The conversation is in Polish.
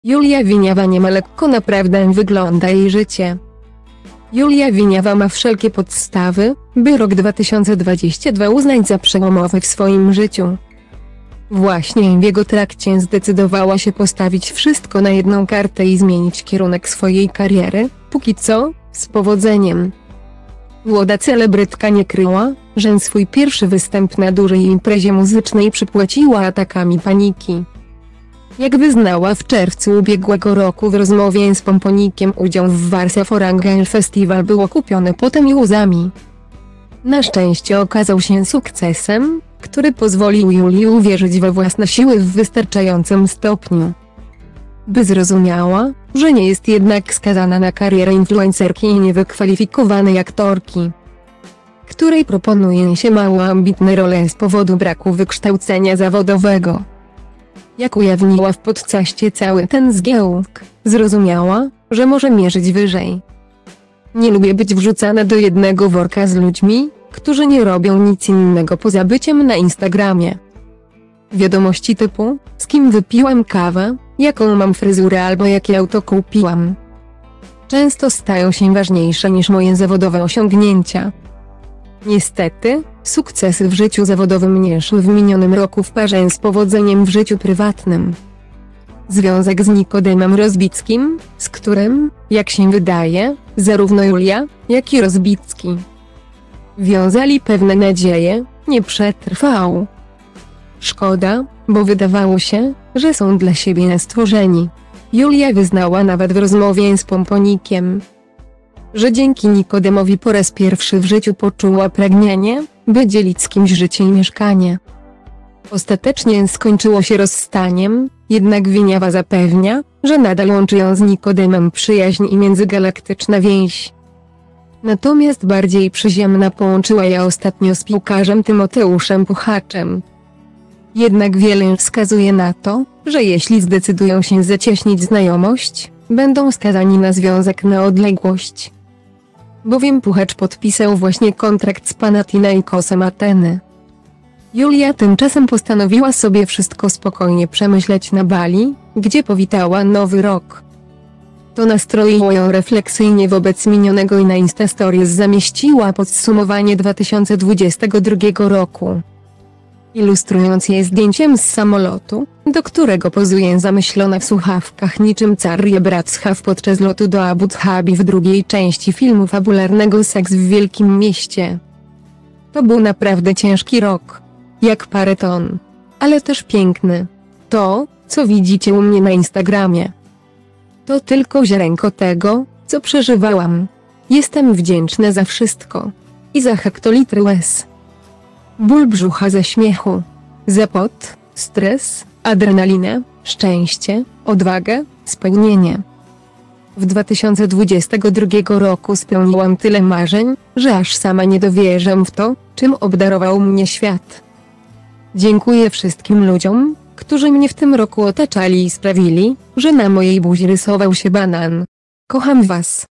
Julia Wieniawa nie ma lekko, naprawdę wygląda jej życie. Julia Wieniawa ma wszelkie podstawy, by rok 2022 uznać za przełomowy w swoim życiu. Właśnie w jego trakcie zdecydowała się postawić wszystko na jedną kartę i zmienić kierunek swojej kariery, póki co, z powodzeniem. Młoda celebrytka nie kryła, że swój pierwszy występ na dużej imprezie muzycznej przypłaciła atakami paniki. Jak wyznała w czerwcu ubiegłego roku w rozmowie z Pomponikiem, udział w Warsaw Orange Festival był okupiony potem i łzami. Na szczęście okazał się sukcesem, który pozwolił Julii uwierzyć we własne siły w wystarczającym stopniu, by zrozumiała, że nie jest jednak skazana na karierę influencerki i niewykwalifikowanej aktorki, której proponuje się mało ambitne role z powodu braku wykształcenia zawodowego. Jak ujawniła w podcaście Cały ten zgiełk, zrozumiała, że może mierzyć wyżej. Nie lubię być wrzucana do jednego worka z ludźmi, którzy nie robią nic innego poza byciem na Instagramie. Wiadomości typu, z kim wypiłam kawę, jaką mam fryzurę albo jakie auto kupiłam, często stają się ważniejsze niż moje zawodowe osiągnięcia. Niestety, sukcesy w życiu zawodowym nie szły w minionym roku w parze z powodzeniem w życiu prywatnym. Związek z Nikodemem Rozbickim, z którym, jak się wydaje, zarówno Julia, jak i Rozbicki wiązali pewne nadzieje, nie przetrwał. Szkoda, bo wydawało się, że są dla siebie stworzeni. Julia wyznała nawet w rozmowie z Pomponikiem, że dzięki Nikodemowi po raz pierwszy w życiu poczuła pragnienie, by dzielić z kimś życie i mieszkanie. Ostatecznie skończyło się rozstaniem, jednak Wieniawa zapewnia, że nadal łączy ją z Nikodemem przyjaźń i międzygalaktyczna więź. Natomiast bardziej przyziemna połączyła je ostatnio z piłkarzem Tymoteuszem Puchaczem. Jednak wiele wskazuje na to, że jeśli zdecydują się zacieśnić znajomość, będą skazani na związek na odległość. Bowiem Puchacz podpisał właśnie kontrakt z Panathinaikosem Ateny. Julia tymczasem postanowiła sobie wszystko spokojnie przemyśleć na Bali, gdzie powitała nowy rok. To nastroiło ją refleksyjnie wobec minionego i na Instastories zamieściła podsumowanie 2022 roku, ilustrując je zdjęciem z samolotu, do którego pozuje zamyślona w słuchawkach niczym Carrie Bradshaw podczas lotu do Abu Dhabi w drugiej części filmu fabularnego Seks w Wielkim Mieście. To był naprawdę ciężki rok, jak parę ton, ale też piękny. To, co widzicie u mnie na Instagramie, to tylko ziarenko tego, co przeżywałam. Jestem wdzięczna za wszystko. I za hektolitry łez, ból brzucha ze śmiechu, za pot, stres, adrenalinę, szczęście, odwagę, spełnienie. W 2022 roku spełniłam tyle marzeń, że aż sama nie dowierzam w to, czym obdarował mnie świat. Dziękuję wszystkim ludziom, którzy mnie w tym roku otaczali i sprawili, że na mojej buzi rysował się banan. Kocham was.